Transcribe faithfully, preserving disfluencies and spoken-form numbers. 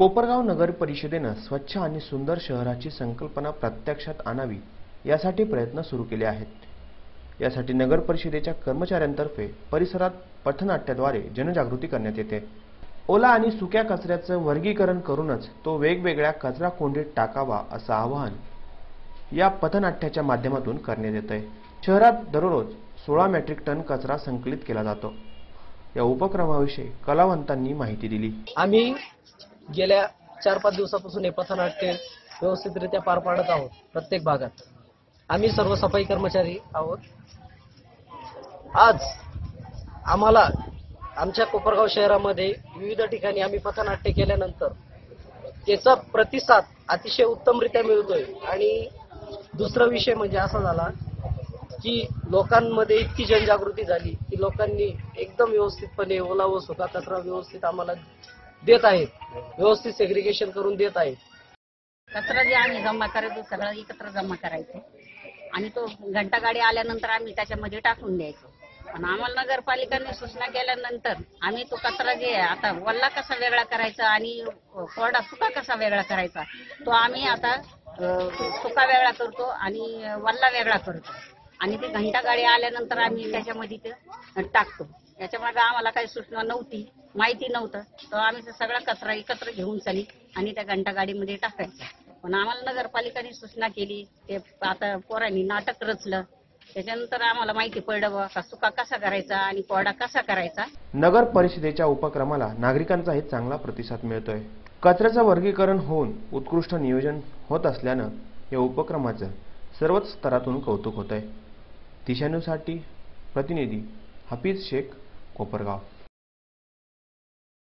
कोपरगाव नगर परिषदेने स्वच्छ आणि सुंदर शहराची संकल्पना प्रत्यक्षात आणावी यासाठी प्रयत्न सुरू केले आहेत। यासाठी नगर परिषदेच्या कर्मचाऱ्यांतर्फे परिसरात पथनाट्याद्वारे जनजागृती करण्यात येते। ओला आणि सुक्या कचऱ्याचे वर्गीकरण करूनच तो वेगवेगळ्या कचरा कोंडीत टाकावा असं आवाहन या पथनाट्याच्या माध्यमातून करण्यात येत आहे। शहरात दररोज सोळा मेट्रिक टन कचरा संकलित केला जातो। या उपक्रमाविषयी कलावंतांनी माहिती दिली। आम्ही गेल्या चार पाच दिवसापासून हे पथनाट्य व्यवस्थितरित्या पार पाडत आहोत। प्रत्येक भागात आम्ही सर्व सफाई कर्मचारी आहोत। आज आम्हाला आमच्या कोपरगाव शहरामध्ये विविध ठिकाणी आम्ही पथनाट्य केल्यानंतर त्याचा प्रतिसाद अतिशय उत्तमरित्या मिळतोय। आणि दुसरा विषय म्हणजे असा झाला की लोकांमध्ये इतकी जनजागृती झाली की लोकांनी एकदम व्यवस्थितपणे ओला व सुका कचरा व्यवस्थित आम्हाला देत आहेत, व्यवस्थित सेग्रिगेशन करून देत आहेत। कचरा जे आम्ही जमा करायचो सगळं एकत्र जमा करायचो आणि तो घंटा गाडी आल्यानंतर आम्ही त्याच्यामध्ये टाकून द्यायचो। पण आम्हाला नगरपालिकेने सूचना केल्यानंतर आम्ही तो कचरा जे आता वल्ला कसा वेगळा करायचा आणि कोरडा सुका कसा वेगळा करायचा तो आम्ही आता सुका वेगळा करतो आणि वल्ला वेगळा करतो आणि ते घंटा गाडी आल्यानंतर आम्ही त्याच्यामध्ये ते टाकतो। याच्यामध्ये आम्हाला काही सूचना नव्हती, माहिती नव्हतं, तर आम्ही ते सगळा कचरा एकत्र घेऊन चाली आणि त्या घंटा गाडीमध्ये टाकायचं। पण आम्हाला नगरपालिकेने सूचना केली, ते आता पोरांनी नाटक रचलं, त्याच्यानंतर आम्हाला माहिती पडलं का सुका कसा करायचा आणि कोरडा कसा करायचा। नगर परिषदेच्या उपक्रमाला नागरिकांचाही चांगला प्रतिसाद मिळतोय। कचऱ्याचं वर्गीकरण होऊन उत्कृष्ट नियोजन होत असल्यानं या उपक्रमाचं सर्वच स्तरातून कौतुक होत आहे। दिशा न्यूजसाठी प्रतिनिधी हफीज शेख, कोपरगाव।